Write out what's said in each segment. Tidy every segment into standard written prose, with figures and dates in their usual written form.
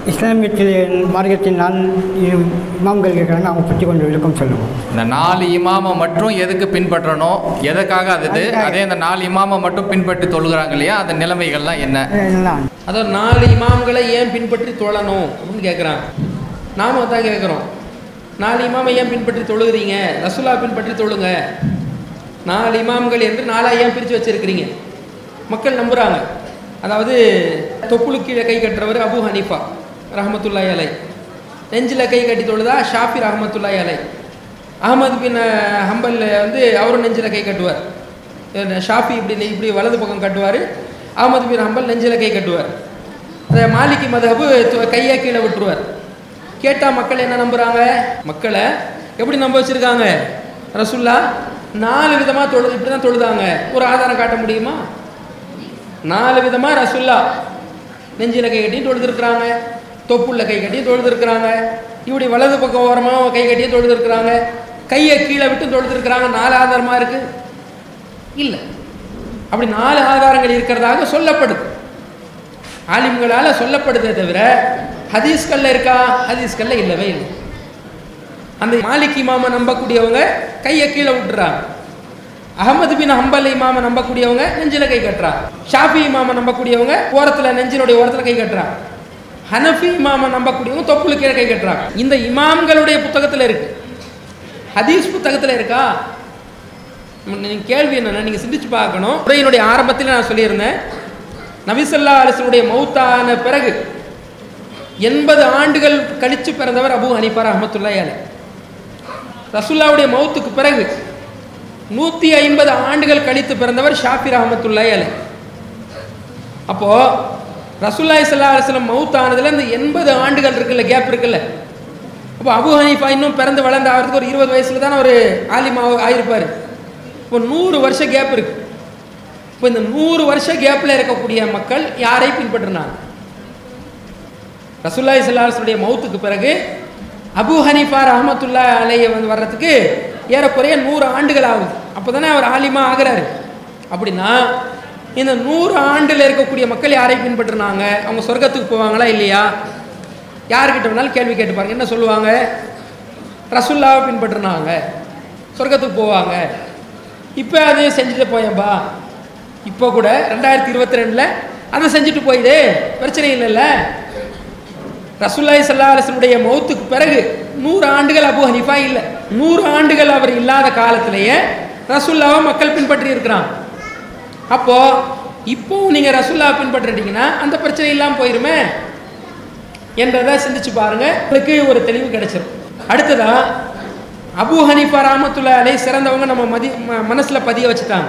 இஸ்லாமியத்தில் மார்க்கத்தின் 4 இமாம்கள் இருக்கிறாங்க, அவங்க பற்றி கொஞ்சம் விளக்கம் சொல்லுவோம். இந்த 4 இமாமை மட்டும் எதுக்கு பின்பற்றணும், எதுக்காக அதே அந்த 4 இமாமை மட்டும் பின்பற்றி தொழுகிறாங்க இல்லையா, அந்த நிலைமைகள்லாம் என்ன? அதாவது 4 இமாம்களை ஏன் பின்பற்றி தொழணும் அப்படின்னு கேட்குறாங்க. நாம தான் கேட்குறோம், 4 இமாமை ஏன் பின்பற்றி தொழுகிறீங்க, ரசூலா பின்பற்றி தொழுங்க. 4 இமாம்கள் என்று 4 ஏன் பிரித்து வச்சிருக்கிறீங்க? மக்கள் நம்புகிறாங்க. அதாவது தொப்புளு கீழே கை கட்டுறவர் அபு ஹனீஃபா ரஹமத்துல்லாஹி அலை, நெஞ்சில் கை கட்டி தொழுதா ஷாஃபி ரஹமத்துல்லாஹி அலை. அஹமது பின் ஹம்பல் வந்து அவரும் நெஞ்சில் கை கட்டுவார். ஷாஃபி இப்படி வலது பக்கம் கட்டுவார், அஹமது பின் ஹம்பல் நெஞ்சில் கை கட்டுவார். அந்த மாலிகி மதஹபு கையை கீழே விட்டுருவார். கேட்டால் மக்கள் என்ன நம்புகிறாங்க? மக்களை எப்படி நம்ப வச்சுருக்காங்க? ரசூல்லா 4 விதமாக தொழுது இப்படி தான் தொழுதாங்க. ஒரு ஆதாரம் காட்ட முடியுமா? 4 விதமாக ரசூல்லா நெஞ்சில் கை கட்டியும் தொழுதுருக்குறாங்க, தொப்புள்ள கை கட்டியும் தொழுதுருக்குறாங்க, இப்படி வலது பக்கம் ஓரமாக கை கட்டியும் தொழுதுருக்குறாங்க, கையை கீழே விட்டு தொழுதுருக்குறாங்க. 4 ஆதாரமாக இருக்குது? இல்லை. அப்படி 4 ஆதாரங்கள் இருக்கிறதாக சொல்லப்படுது, ஆலிம்களால் சொல்லப்படுதே தவிர ஹதீஸ்கல்ல இருக்கா? ஹதீஸ்கல்ல இல்லவே இல்லை. அந்த மாலிக் இமாமை நம்பக்கூடியவங்க கையை கீழே விட்டுறாங்க. அஹமது பின் ஹம்பல் இமாமை நம்பக்கூடியவங்க நெஞ்சில் கை கட்டுறாங்க. ஷாஃபி இமாமை நம்பக்கூடியவங்க ஓரத்தில் நெஞ்சினுடைய ஓரத்தில் கை கட்டுறாங்க. ஹனஃபி இமாமை நம்பக்கூடியவங்க தொப்புளு கீழே கை கட்டுறாங்க. இந்த இமாம்களுடைய புத்தகத்தில் இருக்கு, ஹதீஸ் புத்தகத்தில் இருக்கா? நீங்கள் கேள்வி என்னன்னா, நீங்கள் சிந்திச்சு பார்க்கணும். உரையினுடைய ஆரம்பத்தில் நான் சொல்லியிருந்தேன், நபி ஸல்லல்லாஹு அலைஹி வஸல்லம் உடைய மௌத்தான பிறகு 80 ஆண்டுகள் கழித்து பிறந்தவர் அபு ஹனீஃபா ரஹ்மத்துல்லாஹி அலைஹி. ரசூலுல்லாஹ்வுடைய மௌத்துக்கு பிறகு 150 ஆண்டுகள் கழித்து பிறந்தவர் ஷாஃபி ரஹ்மத்துல்லாஹி அலைஹி. அப்போ ரசூலுல்லாஹி ஸல்லல்லாஹு அலைஹி வஸல்லம் மௌத்தானதுல இந்த 80 ஆண்டுகள் இருக்குல்ல, கேப் இருக்குல்ல. அப்போ அபு ஹனீஃபா இன்னும் பிறந்து வளர்ந்து ஆகிறதுக்கு ஒரு 20 வயசுல தானே ஒரு ஆலிமா ஆயிருப்பார். இப்போ 100 வருஷம் கேப் இருக்கு. இப்போ இந்த 100 வருஷ கேப்பில் இருக்கக்கூடிய மக்கள் யாரை பின்பற்றினாங்க? ரசூலுல்லாஹி ஸல்லல்லாஹு அலைஹி வஸல்லம் மௌத்துக்கு பிறகு அபு ஹனீஃபா ரஹ்மத்துல்லாஹி அலைஹி வந்து வர்றதுக்கு ஏறக்குறைய 100 ஆண்டுகள் ஆகுது. அப்போ தானே அவர் ஆலிமா ஆகிறாரு. அப்படின்னா இந்த 100 ஆண்டில் இருக்கக்கூடிய மக்கள் யாரை பின்பற்றினாங்க? அவங்க சொர்க்கத்துக்கு போவாங்களா இல்லையா? யார்கிட்ட வேணாலும் கேள்வி கேட்டு பாருங்க, என்ன சொல்லுவாங்க? ரசூலுல்லாஹ்வை பின்பற்றினாங்க, சொர்க்கத்துக்கு போவாங்க. இப்போ அதையும் செஞ்சுட்டு போயேன்பா, இப்போ கூட 2022 அதை செஞ்சுட்டு போயிடு, பிரச்சனை இல்லைல்ல. ரசூலுல்லாஹி ஸல்லல்லாஹு அலைஹி வஸல்லம் மௌத்துக்கு பிறகு 100 ஆண்டுகள் அபு ஹனீஃபா இல்லை. 100 ஆண்டுகள் அவர் இல்லாத காலத்திலேயே ரசூலுல்லாஹ்வை மக்கள் பின்பற்றி இருக்கிறாங்க. அப்போ இப்போ நீங்க ரசூலுல்லாஹ்வை பின்பற்றிட்டீங்கன்னா அந்த பிரச்சனை இல்லாமல் போயிருமே என்றதை சிந்திச்சு பாருங்க, உங்களுக்கு ஒரு தெளிவு கிடைச்சிடும். அடுத்ததா அபு ஹனீஃபா ரஹ்மத்துல்லாஹி அலைஹி சிறந்தவங்க நம்ம மனசுல பதிய வச்சுட்டாங்க.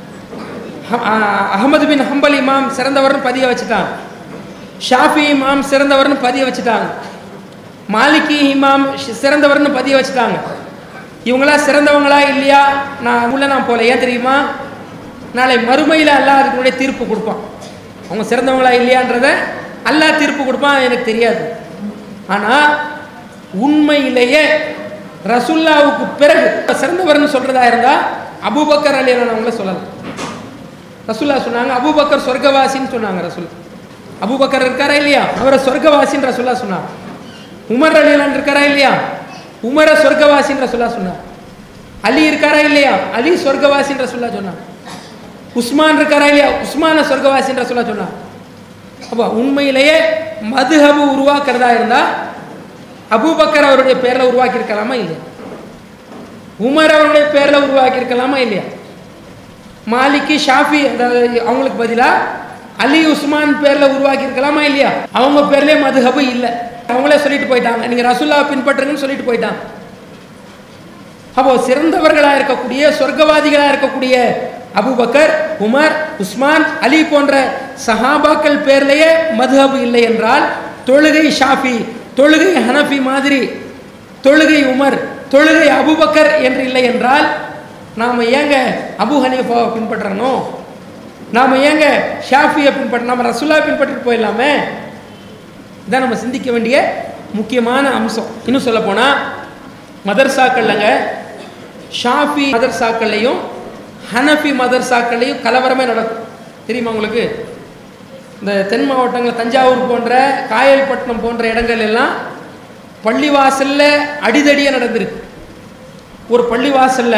அஹமது பின் ஹம்பல் இமாம் சிறந்தவர்னு பதிய வச்சுட்டாங்க. ஷாஃபி இமாம் சிறந்தவர்னு பதிய வச்சுட்டாங்க. மாலிகி இமாம் சிறந்தவர்னு பதிய வச்சுட்டாங்க. இவங்களா சிறந்தவங்களா இல்லையா நான் போல. ஏன் தெரியுமா? நாளை மறுமையில் அல்லாஹ் அதுக்குடைய தீர்ப்பு கொடுப்பான். அவங்க சிறந்தவங்களா இல்லையான்றத அல்லாஹ் தீர்ப்பு கொடுப்பான், எனக்கு தெரியாது. ஆனால் உண்மையிலேயே ரசூலுல்லாஹ்வுக்கு பிறகு சிறந்தவர்னு சொல்றதா இருந்தா அபூபக்கர் ரலியல்லாஹு அன்ஹு சொல்லலாம். ரசூலுல்லாஹ் சொன்னாங்க அபூபக்கர் சொர்க்கவாசின்னு சொன்னாங்க. ரசூல் அபூபக்கர் இருக்காரா இல்லையா, அவரை சொர்க்கவாசின்னு ரசூலுல்லாஹ் சொன்னாங்க. உமர் ரலியல்லாஹு அன்ஹு இருக்காரா இல்லையா, உமரை சொர்க்கவாசின்னு ரசூலுல்லாஹ் சொன்னாங்க. அலி இருக்காரா இல்லையா, அலி சொர்க்கவாசின்னு ரசூலுல்லாஹ் சொன்னாங்க. உஸ்மான் இருக்காரா இல்லையா, உஸ்மான சொர்க்கவாசின்னு ரசூலுல்லாஹ் சொன்னாங்க. அப்போ உண்மையிலேயே மதுஹபு உருவாக்குறதா இருந்தா அபூபக்கர் அவருடைய பேரில் உருவாக்கி இருக்கலாமா இல்லையா? உமர் அவருடைய பேரில் உருவாக்கி இருக்கலாமா இல்லையா? மாலிகி ஷாஃபி அவங்களுக்கு பதிலாக அலி உஸ்மான் பேரில் உருவாக்கி இருக்கலாமா இல்லையா? அவங்க பேர்லேயே மதுஹபு இல்லை, அவங்களே சொல்லிட்டு போயிட்டாங்க, நீங்கள் ரசூலுல்லாஹ்வை பின்பற்றுங்கன்னு சொல்லிட்டு போயிட்டாங்க. அப்போ சிறந்தவர்களாக இருக்கக்கூடிய சொர்க்கவாதிகளாக இருக்கக்கூடிய அபூபக்கர், உமர், உஸ்மான், அலி போன்ற சஹாபாக்கள் பேர்லேயே மதுஹபு இல்லை என்றால், தொழுகை ஷாஃபி, தொழுகை ஹனஃபி மாதிரி, தொழுகை உமர், தொழுகை அபூபக்கர் என்று இல்லை என்றால் நாம் ஏங்க அபு ஹனீஃபாவை பின்பற்றணும்? நாம் ஏங்க ஷாஃபியை பின்பற்ற? நம்ம ரசூலுல்லாஹ்வை பின்பற்றிட்டு போயிடலாமே. இதான் நம்ம சிந்திக்க வேண்டிய முக்கியமான அம்சம். இன்னும் சொல்ல போனால் மதர்சாக்கள்லங்க ஷாஃபி மதர்சாக்கள்லையும் ஹனஃபி மதர்சாக்கள்லையும் கலவரமே நடக்கும். தெரியுமா உங்களுக்கு? இந்த தென் மாவட்டங்கள் தஞ்சாவூர் போன்ற காயல்பட்டினம் போன்ற இடங்கள் எல்லாம் பள்ளிவாசலில் அடிதடியாக நடந்திருக்கு. ஒரு பள்ளிவாசலில்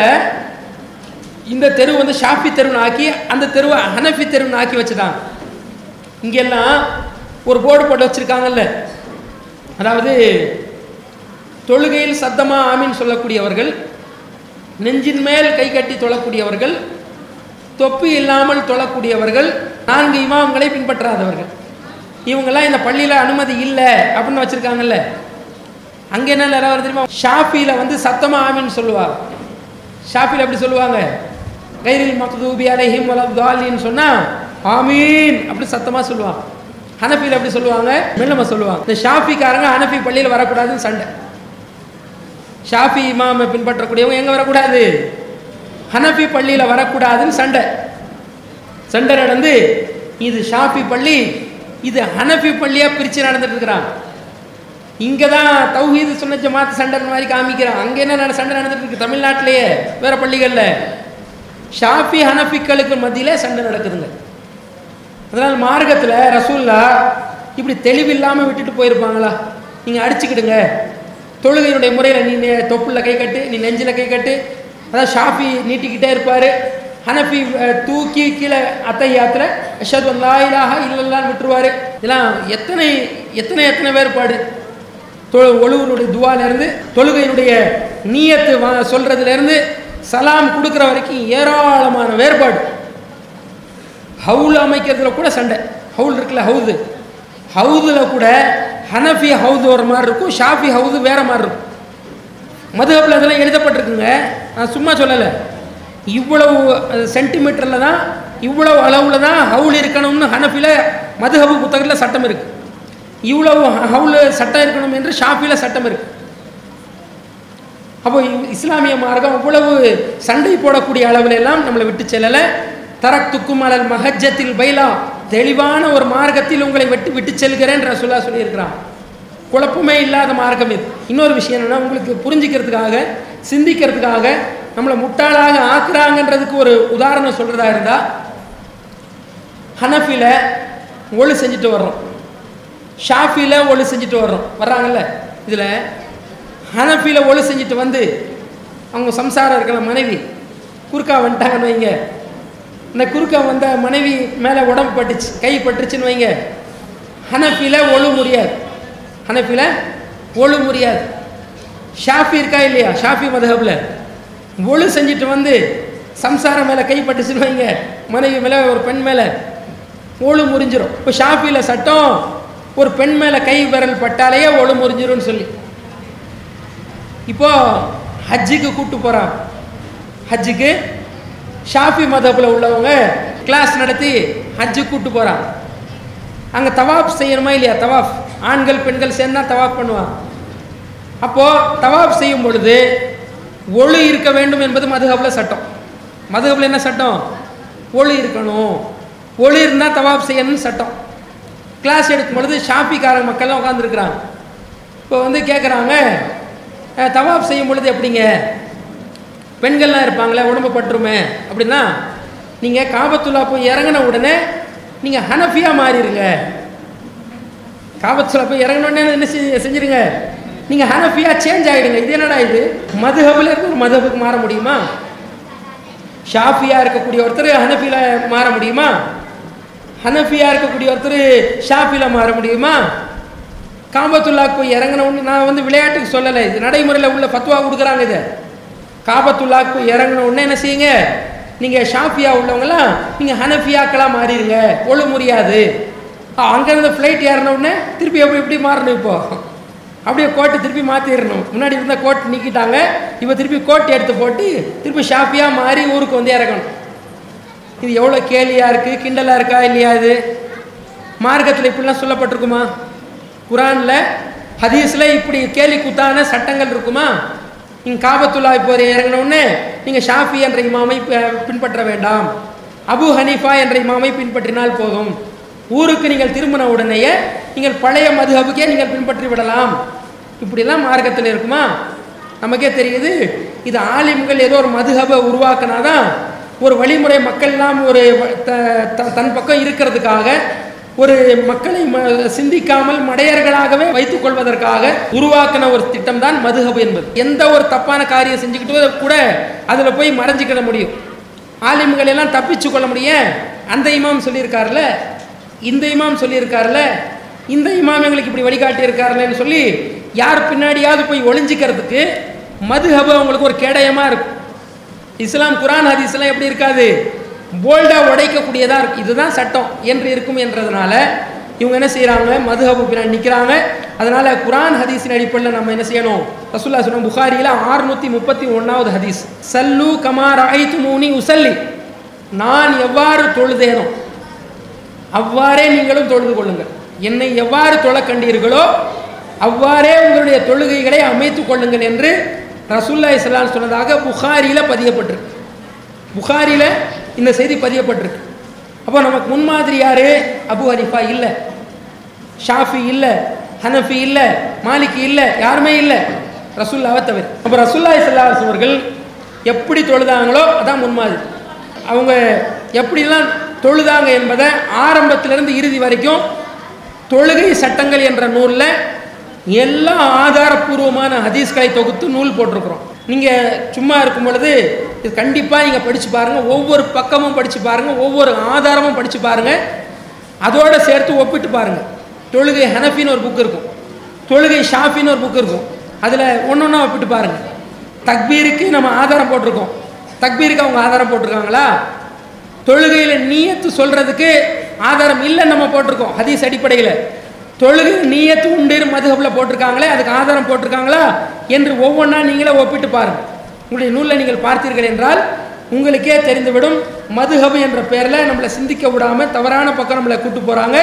இந்த தெரு வந்து ஷாஃபி தெருன்னு ஆக்கி அந்த தெருவை ஹனஃபி தெருன்னு ஆக்கி வச்சுட்டாங்க. இங்கெல்லாம் ஒரு போர்டு போட்டு வச்சுருக்காங்கல்ல, அதாவது தொழுகையில் சத்தமாக ஆமீன் சொல்லக்கூடியவர்கள், நெஞ்சின் மேல் கை கட்டி தொழக்கூடியவர்கள், தொப்பி இல்லாமல் தொழக்கூடியவர்கள், 4 இமாம்களை பின்பற்றாதவர்கள், இவங்கெல்லாம் இந்த பள்ளியில் அனுமதி இல்லை அப்படின்னு வச்சுருக்காங்கல்ல. அங்கே என்ன நிலவரம் தெரியுமா? ஷாஃபியில் வந்து சத்தமாக ஆமீன் சொல்லுவாங்க. ஷாஃபியில் எப்படி சொல்லுவாங்க? கைரில் மக்தூபி அலைஹிம் வலத்தாலின்னு சொன்னால் ஆமீன் அப்படி சத்தமாக சொல்லுவாங்க. ஹனஃபியில் எப்படி சொல்லுவாங்க? மெல்லமாக சொல்லுவாங்க. இந்த ஷாஃபிக்காரங்க ஹனஃபி பள்ளியில் வரக்கூடாதுன்னு சண்டை. ஷாஃபி இமாமை பின்பற்றக்கூடியவங்க எங்கே வரக்கூடாது? ஹனஃபி பள்ளியில் வரக்கூடாதுன்னு சண்டை நடந்து இது ஷாஃபி பள்ளி, இது ஹனஃபி பள்ளியாக பிரித்து நடந்துட்டு இருக்கிறாங்க. இங்கே தான் தௌஹீது சுன்னத் ஜமாத் சண்டை மாதிரி காமிக்கிறான். அங்கே என்ன சண்டை நடந்துட்டு இருக்கு? தமிழ்நாட்டிலேயே வேறு பள்ளிகளில் ஷாஃபி ஹனஃபிக்களுக்கு மத்தியிலே சண்டை நடக்குதுங்க. அதனால் மார்க்கத்தில் ரசூல்லா இப்படி தெளிவில்லாமல் விட்டுட்டு போயிருப்பாங்களா? நீங்கள் அடிச்சுக்கிடுங்க, தொழுகையினுடைய முறையில் நீ தொப்புளில் கை கட்டு, நீ நெஞ்சில் கை கட்டு, அதான் ஷாஃபி நீட்டிக்கிட்டே இருப்பார், ஹனஃபி தூக்கி கீழே அத்தையாத்தில் அஷ்ஹது அல்லா இலாஹா இல்லல்லான்னு விட்டுருவார். இதெல்லாம் எத்தனை எத்தனை எத்தனை வேறுபாடு! ஒழுவனுடைய துவாலேருந்து தொழுகையினுடைய நீயத்து சொல்கிறதுலேருந்து சலாம் கொடுக்குற வரைக்கும் ஏராளமான வேறுபாடு. ஹவுல் அமைக்கிறதுல கூட சண்டை. ஹவுல் இருக்குல்ல, ஹவுதில் கூட ஹனஃபி ஹவுது ஒரு மாதிரி இருக்கும், ஷாஃபி ஹவுது வேறு மாதிரி இருக்கும். மதுஹபில் அதெல்லாம் எழுதப்பட்டிருக்குங்க, நான் சும்மா சொல்லலை. இவ்வளவு சென்டிமீட்டரில் தான், இவ்வளவு அளவில் தான் ஹவுல் இருக்கணும்னு ஹனஃபியில் மதுஹபு புத்தகத்தில் சட்டம் இருக்குது. இவ்வளவு ஹவுல் சட்டம் இருக்கணும் என்று ஷாஃபியில் சட்டம் இருக்குது. அப்போ இஸ்லாமிய மார்க்கம் அவ்வளவு சண்டை போடக்கூடிய அளவில் எல்லாம் நம்மளை விட்டு செல்லலை. தரக்துக்கும் அலல் மஹஜத்தில் பைலா, தெளிவான ஒரு மார்க்கத்தில் உங்களை விட்டு செல்கிறேன் ரசூலா சொல்லியிருக்கிறான். குழப்பமே இல்லாத மார்க்கம் இது. இன்னொரு விஷயம் என்னென்னா, உங்களுக்கு புரிஞ்சிக்கிறதுக்காக சிந்திக்கிறதுக்காக நம்மளை முட்டாளாக ஆக்குறாங்கன்றதுக்கு ஒரு உதாரணம் சொல்கிறதா இருந்தால், ஹனஃபியில் ஒழு செஞ்சுட்டு வர்றோம், ஷாஃபியில் ஒழு செஞ்சுட்டு வர்றாங்கல்ல. இதில் ஹனஃபியில் ஒழு செஞ்சுட்டு வந்து அவங்க சம்சாரம் இருக்கிற மனைவி குறுக்கா வந்துட்டாங்கன்னு வைங்க, இந்த குறுக்கா வந்த மனைவி மேலே உடம்பு பட்டுச்சு, கை பட்டுச்சுன்னு வைங்க, ஹனஃபியில் ஒழு முடியாது. ஹனஃபியில் ஒழு முடியாது. ஷாஃபி இருக்கா இல்லையா? ஷாஃபி மதுஹபில் ஒழு செஞ்சுட்டு வந்து சம்சாரம் மேலே கை பட்டுச்சுன்னு வைங்க, மனைவி மேலே ஒரு பெண் மேலே ஒழு முறிஞ்சிடும். இப்போ ஷாஃபியில் சட்டம் ஒரு பெண் மேலே கை விரல் பட்டாலேயே ஒழு முறிஞ்சிரும்னு சொல்லி. இப்போது ஹஜ்ஜுக்கு கூப்பிட்டு போகிறான். ஹஜ்ஜுக்கு ஷாஃபி மதப்பில் உள்ளவங்க கிளாஸ் நடத்தி ஹஜ்ஜுக்கு கூப்பிட்டு போகிறான். அங்கே தவாப் செய்யணுமா இல்லையா? தவாப் ஆண்கள் பெண்கள் சேர்ந்தா தவாப் பண்ணுவான். அப்போது தவாப் செய்யும் பொழுது ஒழு இருக்க வேண்டும் என்பது மதுஹபில் சட்டம். மதுஹபில் என்ன சட்டம்? ஒழு இருக்கணும், ஒழு இருந்தால் தவாப் செய்யணும்னு சட்டம். கிளாஸ் எடுக்கும் பொழுது ஷாஃபிக்கார மக்கள்லாம் உட்காந்துருக்குறாங்க. இப்போ வந்து கேட்குறாங்க, தவாப் செய்யும் பொழுது எப்படிங்க, பெண்கள்லாம் இருப்பாங்களே, உடம்பு பட்டுருமே அப்படின்னா, நீங்கள் காபத்துல்லா போய் இறங்கின உடனே நீங்கள் ஹனஃபியாக மாறிடுங்க. காபத்துல்லா போய் இறங்கின உடனே என்ன செஞ்சிருங்க, நீங்கள் ஹனஃபியாக சேஞ்ச் ஆகிடுங்க. இது என்னடா இது? மதுஹபில் இருந்து ஒரு மதுஹபுக்கு மாற முடியுமா? ஷாஃபியாக இருக்கக்கூடிய ஒருத்தர் ஹனஃபியில் மாற முடியுமா? ஹனஃபியாக இருக்கக்கூடிய ஒருத்தர் ஷாஃபியில் மாற முடியுமா? காபத்துல்லாக்கு போய் இறங்கின உடனே, நான் வந்து விளையாட்டுக்கு சொல்லலை, இது நடைமுறையில் உள்ள ஃபத்வா கொடுக்குறாங்க. இதை காபத்துல்லாக்கு போய் இறங்கின உடனே என்ன செய்யுங்க, நீங்கள் ஷாஃபியா உள்ளவங்களாம் நீங்கள் ஹனஃபியாக்கெல்லாம் மாறிடுங்க, ஒழு முடியாது. அங்கேருந்து ஃப்ளைட் ஏறின உடனே திருப்பி எப்படி மாறணும்? இப்போது அப்படியே கோட்டை திருப்பி மாற்றிடணும். முன்னாடி இருந்தால் கோட் நீக்கிட்டாங்க, இப்போ திருப்பி கோட் எடுத்து போட்டு திருப்பி ஷாஃபியாக மாறி ஊருக்கு வந்து இறக்கணும். இது எவ்வளோ கேலியாக இருக்குது, கிண்டலாக இருக்கா இல்லையா? இது மார்க்கத்தில் இப்படிலாம் சொல்லப்பட்டிருக்குமா? குரானில் ஹதீஸில் இப்படி கேலி கூத்தான சட்டங்கள் இருக்குமா? நீங்கள் காபத்துல்லா இப்போ இறங்கினோடனே நீங்கள் ஷாஃபி என்ற இமாமை பின்பற்ற வேண்டாம், அபு ஹனீஃபா என்ற இமாமை பின்பற்றினால் போதும், ஊருக்கு நீங்கள் திரும்பின உடனேயே நீங்கள் பழைய மதுஹபுக்கே நீங்கள் பின்பற்றி விடலாம், இப்படிலாம் மார்க்கத்தில் இருக்குமா? நமக்கே தெரியுது, இது ஆலிம்கள் ஏதோ ஒரு மதுஹபை உருவாக்குனாதான், ஒரு வழிமுறை மக்கள்லாம் ஒரு தன் பக்கம் இருக்கிறதுக்காக ஒரு மக்களை சிந்திக்காமல் மடையர்களாகவே வைத்துக் கொள்வதற்காக உருவாக்கின ஒரு திட்டம் தான் மதுஹப் என்பது. எந்த ஒரு தப்பான காரியம் செஞ்சுக்கிட்டு கூட அதில் போய் மறைஞ்சிக்கிட முடியும். ஆலிம்கள் எல்லாம் தப்பிச்சு கொள்ள முடியும். அந்த இமாம் சொல்லியிருக்காருல, இந்த இமாம் சொல்லியிருக்காருல, இந்த இமாம் எங்களுக்கு இப்படி வழிகாட்டி இருக்காருன்னு சொல்லி யார் பின்னாடியாவது போய் ஒளிஞ்சிக்கிறதுக்கு மதுஹப் அவங்களுக்கு ஒரு கேடயமாக இருக்கும். இஸ்லாம் குரான் ஹதீஸ்லாம் எப்படி இருக்காது, போல்டாக உடைக்கக்கூடியதாக இருக்கும். இதுதான் சட்டம் என்று இருக்கும் என்றதுனால இவங்க என்ன செய்கிறாங்க, மதுஹப் பின்னாடி நிற்கிறாங்க. அதனால் குரான் ஹதீஸின் அடிப்படையில் நம்ம என்ன செய்யணும், ரசூலுல்லாஹ் சொன்ன புகாரியில் 631வது ஹதீஸ், சல்லு கமா ரஅய்துமூனி உஸல்லி, நான் எவ்வாறு தொழுதேனோ அவ்வாறே நீங்களும் தொழுது கொள்ளுங்கள். என்னை எவ்வாறு தொழ கண்டீர்களோ அவ்வாறே உங்களுடைய தொழுகைகளை அமைத்துக் கொள்ளுங்கள் என்று ரசூலுல்லாஹி ஸல்லல்லாஹு அலைஹி வஸல்லம் சொன்னதாக புகாரியில் பதியப்பட்டிருக்கு. புகாரியில் இந்த செய்தி பதியப்பட்டிருக்கு. அப்போ நமக்கு முன்மாதிரி யாரு, அபு ஹனீஃபா இல்லை, ஷாஃபி இல்லை, ஹனஃபி இல்லை, மாலிகி இல்லை, யாருமே இல்லை, ரசூலுல்லாஹ்வை தவிர. அப்போ ரசூலுல்லாஹி ஸல்லல்லாஹு அலைஹி வஸல்லம் அவர்கள் எப்படி தொழுதாங்களோ அதான் முன்மாதிரி. அவங்க எப்படிலாம் தொழுதாங்க என்பதை ஆரம்பத்திலிருந்து இறுதி வரைக்கும் தொழுகை சட்டங்கள் என்ற நூலில் எல்லா ஆதாரப்பூர்வமான ஹதீஸ்களை தொகுத்து நூல் போட்டிருக்கிறோம். நீங்கள் சும்மா இருக்கும் பொழுது இது கண்டிப்பாக நீங்கள் படித்து பாருங்கள். ஒவ்வொரு பக்கமும் படித்து பாருங்கள், ஒவ்வொரு ஆதாரமும் படித்து பாருங்கள், அதோடு சேர்த்து ஒப்பிட்டு பாருங்கள். தொழுகை ஹனஃபின்னு ஒரு புக் இருக்கும், தொழுகை ஷாஃபின்னு ஒரு புக் இருக்கும், அதில் ஒன்று ஒன்றா ஒப்பிட்டு பாருங்கள். தக்பீருக்கு நம்ம ஆதாரம் போட்டிருக்கோம், தக்பீருக்கு அவங்க ஆதாரம் போட்டிருக்காங்களா? தொழுகையில் நீயத்து சொல்கிறதுக்கு ஆதாரம் இல்லைன்னு நம்ம போட்டிருக்கோம் ஹதீஸ் அடிப்படையில். தொழுகை நீயத்து உண்டு மதுஹப்ல போட்டிருக்காங்களே, அதுக்கு ஆதாரம் போட்டிருக்காங்களா என்று ஒவ்வொன்றா நீங்களே ஒப்பிட்டு பாருங்கள். உங்களுடைய நூலில் நீங்கள் பார்த்தீர்கள் என்றால் உங்களுக்கே தெரிந்துவிடும். மதுஹப் என்ற பெயரில் நம்மளை சிந்திக்க விடாமல் தவறான பக்கம் நம்மளை கூட்டு போகிறாங்க.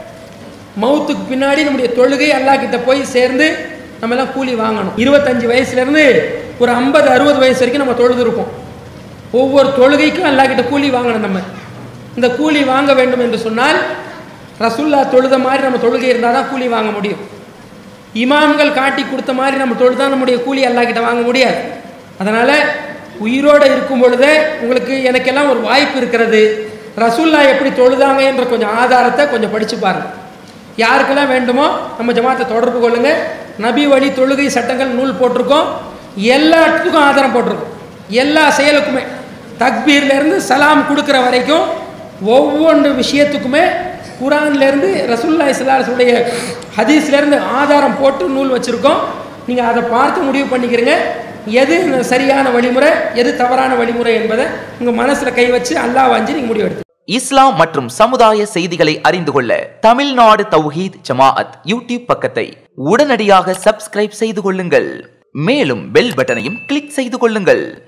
மௌத்துக்கு பின்னாடி நம்முடைய தொழுகை அல்லாஹ் கிட்ட போய் சேர்ந்து நம்ம எல்லாம் கூலி வாங்கணும். 25 வயசுலேருந்து ஒரு 50-60 வயசு வரைக்கும் நம்ம தொழுது இருப்போம். ஒவ்வொரு தொழுகைக்கும் அல்லாஹ் கிட்ட கூலி வாங்கணும். நம்ம இந்த கூலி வாங்க வேண்டும் என்று சொன்னால் ரசூலுல்லாஹ் தொழுத மாதிரி நம்ம தொழுகை இருந்தால் தான் கூலி வாங்க முடியும். இமாம்கள் காட்டி கொடுத்த மாதிரி நம்ம தொழுதா நம்முடைய கூலி அல்லாஹ் கிட்ட வாங்க முடியாது. அதனால் உயிரோடு இருக்கும் பொழுதே உங்களுக்கு எனக்கெல்லாம் ஒரு வாய்ப்பு இருக்கிறது, ரசூலுல்லாஹ் எப்படி தொழுதாங்க என்ற கொஞ்சம் ஆதாரத்தை கொஞ்சம் படித்து பாருங்கள். யாருக்கெல்லாம் வேண்டுமோ நம்ம ஜமாத்தை தொடர்பு கொள்ளுங்கள். நபி வழி தொழுகை சட்டங்கள் நூல் போட்டிருக்கோம், எல்லாத்துக்கும் ஆதாரம் போட்டிருக்கோம். எல்லா செயலுக்குமே தக்பீர்லேருந்து சலாம் கொடுக்குற வரைக்கும் ஒவ்வொன்று விஷயத்துக்குமே குரான்லேருந்து ரசூலுல்லாஹி ஸல்லல்லாஹு அலைஹி வஸல்லம் ஹதீஸ்லேருந்து ஆதாரம் போட்டு நூல் வச்சுருக்கோம். நீங்கள் அதை பார்த்து முடிவு பண்ணிக்கிறீங்க, எது சரியான வழிமுறை எது தவறான வழிமுறை என்பதை உங்கள் மனசில் கை வச்சு அல்லாஹ் வாஞ்சி நீங்கள் முடிவு எடுத்து. இஸ்லாம் மற்றும் சமுதாய செய்திகளை அறிந்து கொள்ள தமிழ்நாடு தௌஹீத் ஜமாஅத் யூடியூப் பக்கத்தை உடனடியாக சப்ஸ்கிரைப் செய்து கொள்ளுங்கள். மேலும் பெல் பட்டனையும் கிளிக் செய்து கொள்ளுங்கள்.